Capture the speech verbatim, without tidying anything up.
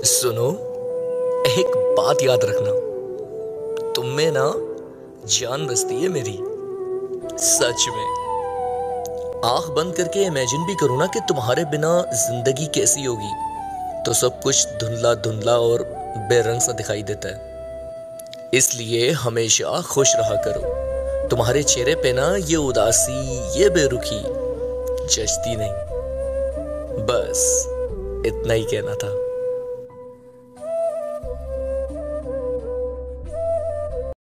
सुनो, एक बात याद रखना, तुम में ना जान बसती है मेरी, सच में। आंख बंद करके इमेजिन भी करूँ ना कि तुम्हारे बिना जिंदगी कैसी होगी, तो सब कुछ धुंधला धुंधला और बेरंग सा दिखाई देता है। इसलिए हमेशा खुश रहा करो। तुम्हारे चेहरे पे ना ये उदासी, ये बेरुखी जचती नहीं। बस इतना ही कहना था।